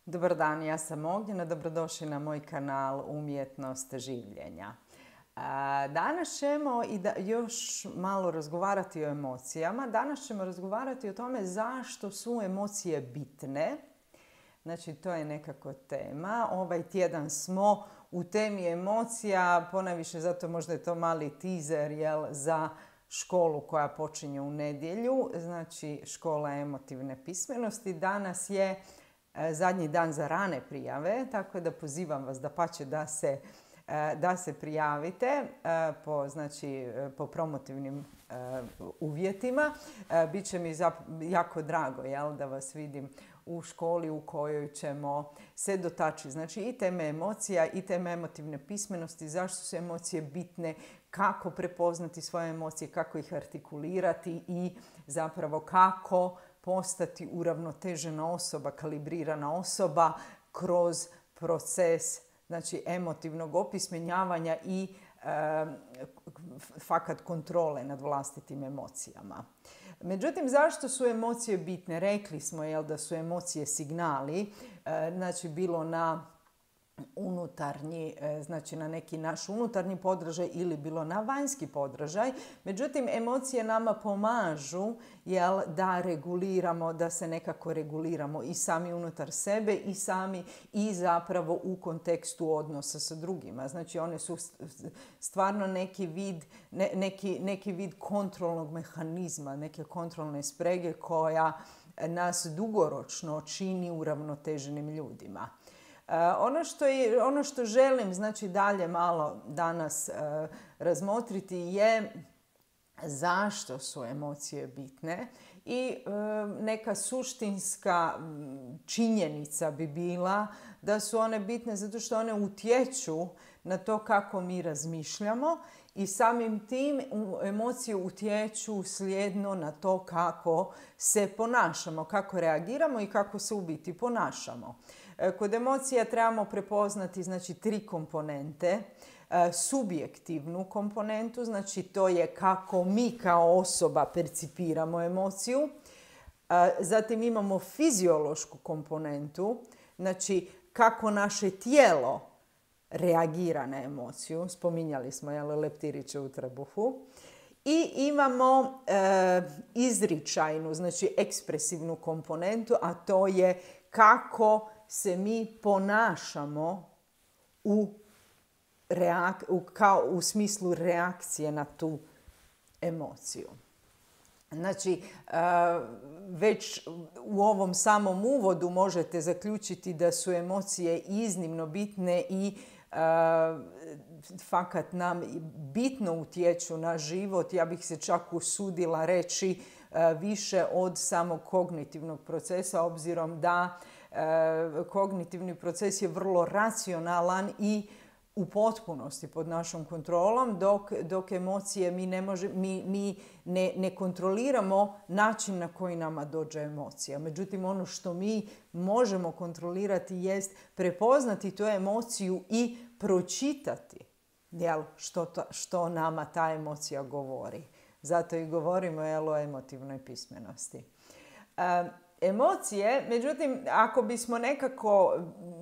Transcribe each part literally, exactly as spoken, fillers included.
Dobar dan, ja sam Ognjena, dobrodošli na moj kanal Umjetnost življenja. Danas ćemo i da još malo razgovarati o emocijama. Danas ćemo razgovarati o tome zašto su emocije bitne. Znači, to je nekako tema. Ovaj tjedan smo u temi emocija, ponajviše zato možda je to mali teaser, jel, za školu koja počinje u nedjelju. Znači, škola emotivne pismenosti. Danas je zadnji dan za rane prijave, tako da pozivam vas dapače da se, da se prijavite po, znači, po promotivnim uvjetima. Biće mi jako drago, jel, da vas vidim u školi u kojoj ćemo se dotaći. Znači, i teme emocija i teme emotivne pismenosti, zašto su emocije bitne, kako prepoznati svoje emocije, kako ih artikulirati i zapravo kako postati uravnotežena osoba, kalibrirana osoba kroz proces, znači, emotivnog opismenjavanja i e, fakat kontrole nad vlastitim emocijama. Međutim, zašto su emocije bitne? Rekli smo, jel, da su emocije signali, e, znači bilo na unutarnji, znači na neki naš unutarnji podražaj ili bilo na vanjski podražaj. Međutim, emocije nama pomažu, jel, da reguliramo, da se nekako reguliramo i sami unutar sebe i sami i zapravo u kontekstu odnosa sa drugima. Znači, one su stvarno neki vid, ne, neki, neki vid kontrolnog mehanizma, neke kontrolne sprege koja nas dugoročno čini uravnoteženim ljudima. Uh, ono, što je, ono što želim, znači, dalje malo danas uh, razmotriti je zašto su emocije bitne i uh, neka suštinska činjenica bi bila da su one bitne zato što one utječu na to kako mi razmišljamo i samim tim emocije utječu slijedno na to kako se ponašamo, kako reagiramo i kako se u biti ponašamo. Kod emocija trebamo prepoznati, znači, tri komponente. Subjektivnu komponentu, znači to je kako mi kao osoba percipiramo emociju. Zatim imamo fiziološku komponentu, znači kako naše tijelo reagira na emociju. Spominjali smo, jel, leptiriće u trbuhu. I imamo e, izričajnu, znači ekspresivnu komponentu, a to je kako se mi ponašamo u, reak- u, kao, u smislu reakcije na tu emociju. Znači, već u ovom samom uvodu možete zaključiti da su emocije iznimno bitne i fakat nam bitno utječu na život. Ja bih se čak usudila reći više od samog kognitivnog procesa, obzirom da kognitivni proces je vrlo racionalan i u potpunosti pod našom kontrolom, dok, dok emocije mi, ne, može, mi, mi ne, ne kontroliramo način na koji nama dođe emocija. Međutim, ono što mi možemo kontrolirati jest prepoznati tu emociju i pročitati, jel, što, to, što nama ta emocija govori. Zato i govorimo, jel, o emotivnoj pismenosti. E, emocije, međutim, ako bismo nekako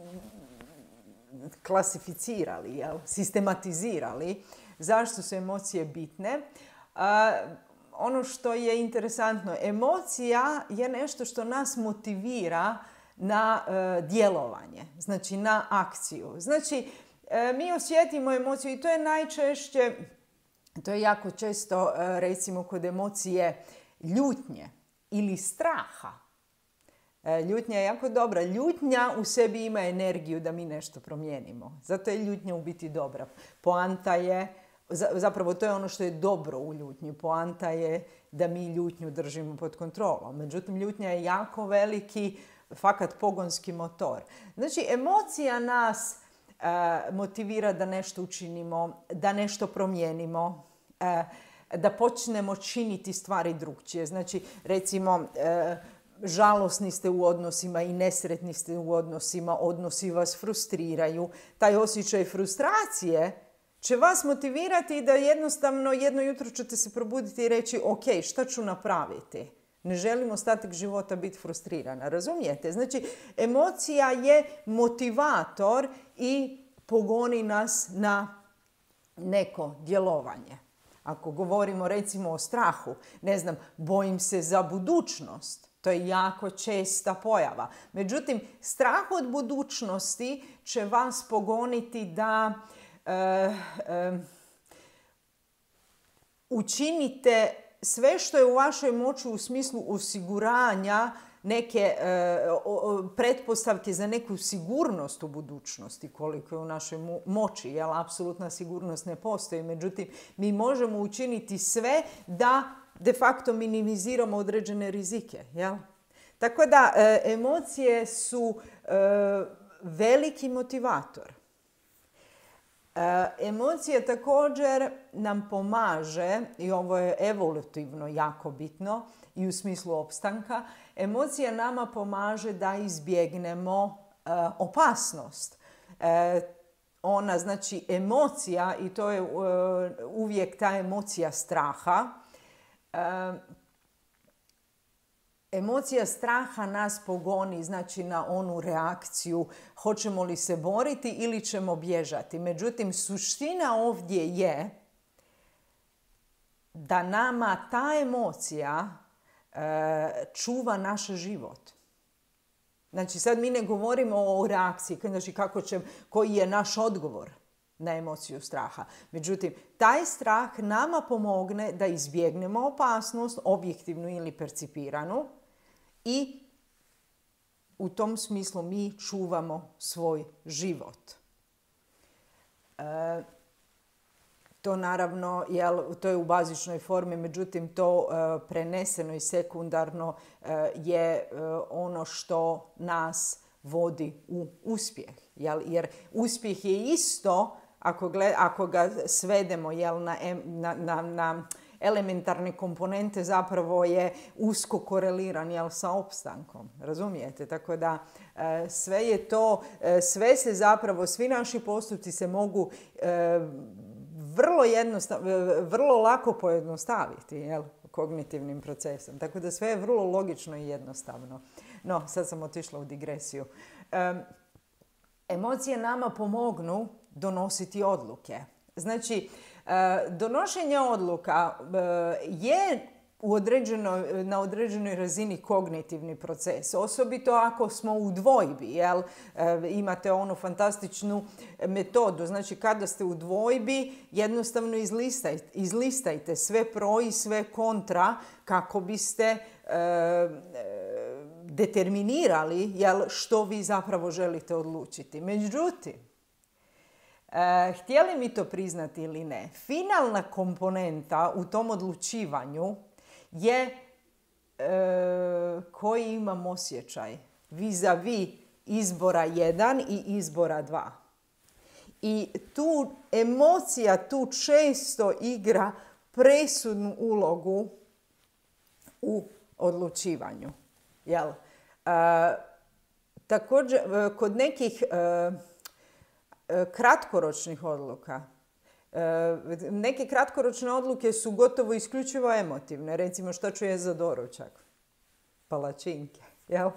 klasificirali, jel, sistematizirali zašto su emocije bitne, uh, ono što je interesantno, emocija je nešto što nas motivira na uh, djelovanje, znači na akciju. Znači, uh, mi osjetimo emociju i to je najčešće, to je jako često, uh, recimo, kod emocije ljutnje ili straha. Ljutnja je jako dobra. Ljutnja u sebi ima energiju da mi nešto promijenimo. Zato je ljutnja u biti dobra. Poanta je, zapravo to je ono što je dobro u ljutnji. Poanta je da mi ljutnju držimo pod kontrolom. Međutim, ljutnja je jako veliki, fakat pogonski motor. Znači, emocija nas uh, motivira da nešto učinimo, da nešto promijenimo, uh, da počnemo činiti stvari drukčije. Znači, recimo, uh, žalosni ste u odnosima i nesretni ste u odnosima, odnosi vas frustriraju. Taj osjećaj frustracije će vas motivirati da jednostavno jedno jutro ćete se probuditi i reći ok, šta ću napraviti? Ne želimo ostatak života biti frustrirana, razumijete? Znači, emocija je motivator i pogoni nas na neko djelovanje. Ako govorimo recimo o strahu, ne znam, bojim se za budućnost. To je jako česta pojava. Međutim, strah od budućnosti će vas pogoniti da e, e, učinite sve što je u vašoj moći u smislu osiguranja neke e, o, pretpostavke za neku sigurnost u budućnosti, koliko je u našoj moći, jer apsolutna sigurnost ne postoji. Međutim, mi možemo učiniti sve da de facto minimiziramo određene rizike. Jel? Tako da e, emocije su e, veliki motivator. E, emocija također nam pomaže, i ovo je evolutivno jako bitno i u smislu opstanka, emocija nama pomaže da izbjegnemo e, opasnost. E, ona, znači, emocija, i to je e, uvijek ta emocija straha, e, emocija straha nas pogoni, znači, na onu reakciju hoćemo li se boriti ili ćemo bježati. Međutim, suština ovdje je da nama ta emocija e, čuva naš život. Znači, sad mi ne govorimo o reakciji, znači kako će, koji je naš odgovor na emociju straha. Međutim, taj strah nama pomogne da izbjegnemo opasnost, objektivnu ili percipiranu, i u tom smislu mi čuvamo svoj život. E, to naravno, jel, to je u bazičnoj formi, međutim to e, preneseno i sekundarno e, je e, ono što nas vodi u uspjeh. Jel? Jer uspjeh je isto, ako, gled, ako ga svedemo, jel, na, na, na, na elementarne komponente, zapravo je usko koreliran, jel, sa opstankom. Razumijete? Tako da e, sve je to, e, sve se zapravo, svi naši postupci se mogu e, vrlo, vrlo lako pojednostaviti, jel, kognitivnim procesom. Tako da sve je vrlo logično i jednostavno. No, sad sam otišla u digresiju. E, emocije nama pomognu donositi odluke. Znači, donošenje odluka je u određenoj, na određenoj razini kognitivni proces. Osobito ako smo u dvojbi. Jel? Imate onu fantastičnu metodu. Znači, kada ste u dvojbi, jednostavno izlistajte, izlistajte sve pro i sve kontra kako biste e, determinirali, jel, što vi zapravo želite odlučiti. Međutim, E, htjeli mi to priznati ili ne, finalna komponenta u tom odlučivanju je e, koji imam osjećaj vis-a-vis izbora jedan i izbora dva. I tu emocija tu često igra presudnu ulogu u odlučivanju. Jel? E, također, kod nekih e, kratkoročnih odluka. Neke kratkoročne odluke su gotovo isključivo emotivne. Recimo, što ću je za doručak? Palačinke. Jel?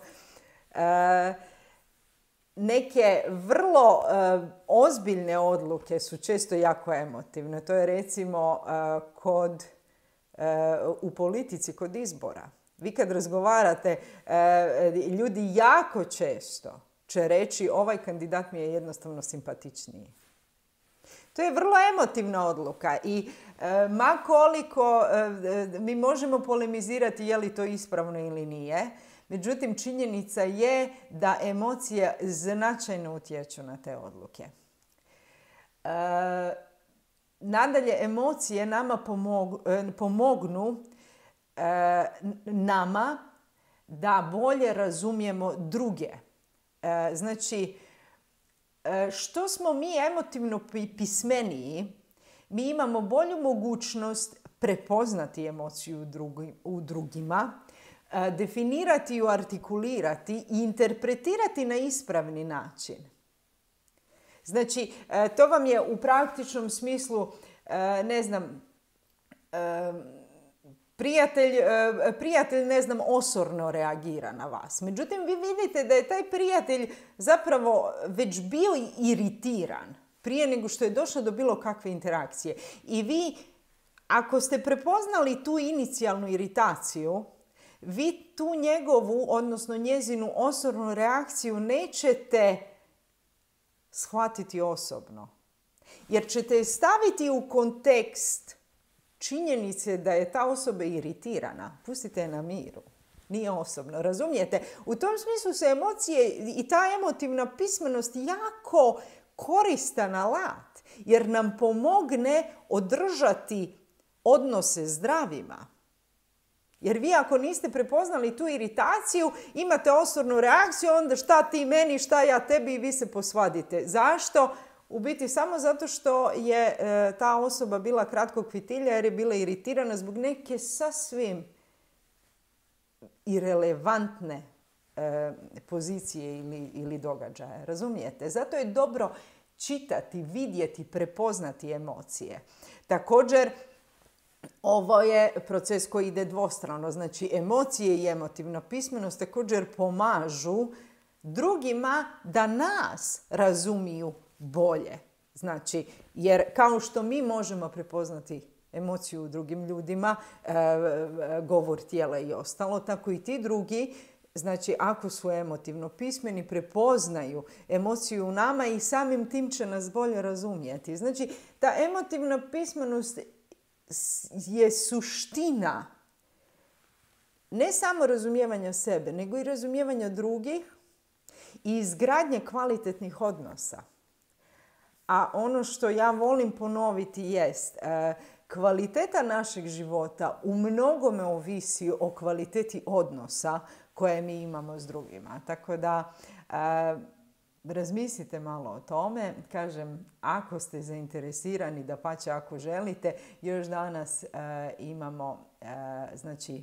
Neke vrlo ozbiljne odluke su često jako emotivne. To je recimo kod, u politici kod izbora. Vi kad razgovarate, ljudi jako često će reći ovaj kandidat mi je jednostavno simpatičniji. To je vrlo emotivna odluka i e, ma koliko e, mi možemo polemizirati je li to ispravno ili nije, međutim činjenica je da emocije značajno utječu na te odluke. E, nadalje, emocije nama pomog, e, pomognu e, nama da bolje razumijemo druge. Znači, što smo mi emotivno pismeniji, mi imamo bolju mogućnost prepoznati emociju u drugima, definirati ju, artikulirati i interpretirati na ispravni način. Znači, to vam je u praktičnom smislu, ne znam, Prijatelj, prijatelj, ne znam, osorno reagira na vas. Međutim, vi vidite da je taj prijatelj zapravo već bio iritiran prije nego što je došlo do bilo kakve interakcije. I vi, ako ste prepoznali tu inicijalnu iritaciju, vi tu njegovu, odnosno njezinu osornu reakciju nećete shvatiti osobno. Jer ćete je staviti u kontekst činjenice da je ta osoba iritirana. Pustite je na miru. Nije osobno. Razumijete? U tom smislu se emocije i ta emotivna pismenost jako koristan alat. Jer nam pomogne održati odnose zdravima. Jer vi ako niste prepoznali tu iritaciju, imate osornu reakciju, onda šta ti meni, šta ja tebi i vi se posvadite. Zašto? U biti samo zato što je e, ta osoba bila kratkog fitilja jer je bila iritirana zbog neke sasvim irelevantne e, pozicije ili, ili događaja. Razumijete? Zato je dobro čitati, vidjeti, prepoznati emocije. Također, ovo je proces koji ide dvostrano. Znači, emocije i emotivna pismenost također pomažu drugima da nas razumiju bolje. Znači, jer kao što mi možemo prepoznati emociju u drugim ljudima, e, govor tijela i ostalo, tako i ti drugi, znači ako su emotivno pismeni, prepoznaju emociju u nama i samim tim će nas bolje razumjeti. Znači, ta emotivna pismenost je suština ne samo razumijevanja sebe, nego i razumijevanja drugih i izgradnje kvalitetnih odnosa. A ono što ja volim ponoviti jest, kvaliteta našeg života u mnogome ovisi o kvaliteti odnosa koje mi imamo s drugima. Tako da razmislite malo o tome. Kažem, ako ste zainteresirani, dapače ako želite, još danas imamo znači,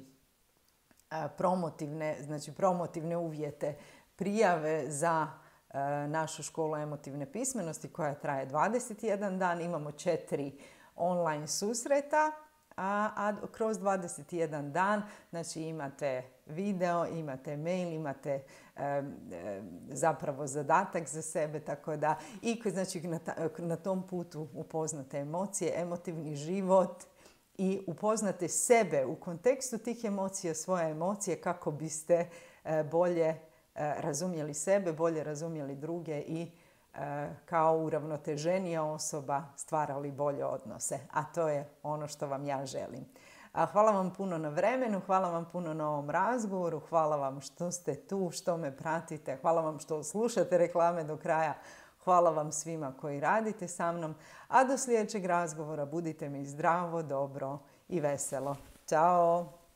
promotivne, znači promotivne uvjete prijave za našu školu emotivne pismenosti koja traje dvadeset jedan dan. Imamo četiri online susreta, a, a kroz dvadeset jedan dan znači imate video, imate mail, imate e, e, zapravo zadatak za sebe, tako da i znači, na, ta, na tom putu upoznate emocije, emotivni život i upoznate sebe u kontekstu tih emocija, svoje emocije kako biste e, bolje razumjeli sebe, bolje razumjeli druge i e, kao uravnoteženija osoba stvarali bolje odnose. A to je ono što vam ja želim. A hvala vam puno na vremenu, hvala vam puno na ovom razgovoru, hvala vam što ste tu, što me pratite, hvala vam što slušate reklame do kraja, hvala vam svima koji radite sa mnom. A do sljedećeg razgovora budite mi zdravo, dobro i veselo. Ćao!